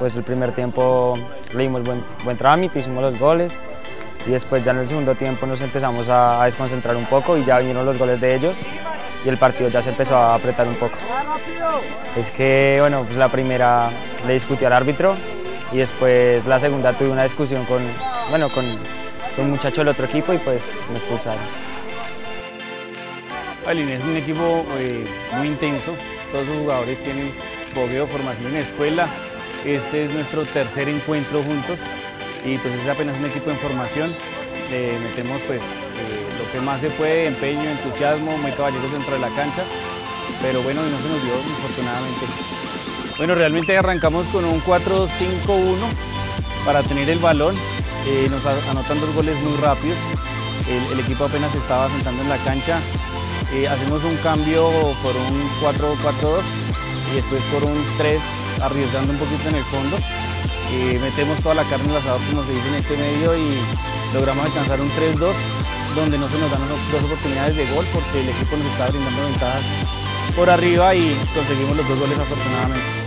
pues el primer tiempo le dimos buen trámite, hicimos los goles y después ya en el segundo tiempo nos empezamos a desconcentrar un poco y ya vinieron los goles de ellos y el partido ya se empezó a apretar un poco. Es que, bueno, pues la primera le discutí al árbitro y después la segunda tuve una discusión con un muchacho del otro equipo y pues me expulsaron. Es un equipo muy intenso, todos los jugadores tienen boxeo, formación en escuela. Este es nuestro tercer encuentro juntos y pues es apenas un equipo en formación. Metemos pues lo que más se puede, empeño, entusiasmo, muy caballeros dentro de la cancha, pero bueno, no se nos dio afortunadamente. Bueno, realmente arrancamos con un 4-5-1 para tener el balón, nos anotan 2 goles muy rápidos, el equipo apenas se estaba sentando en la cancha, hacemos un cambio por un 4-4-2 y después por un 3, arriesgando un poquito en el fondo. Metemos toda la carne al asador, como se dice en este medio, y logramos alcanzar un 3-2, donde no se nos dan 2 oportunidades de gol porque el equipo nos está brindando ventajas por arriba y conseguimos los 2 goles afortunadamente.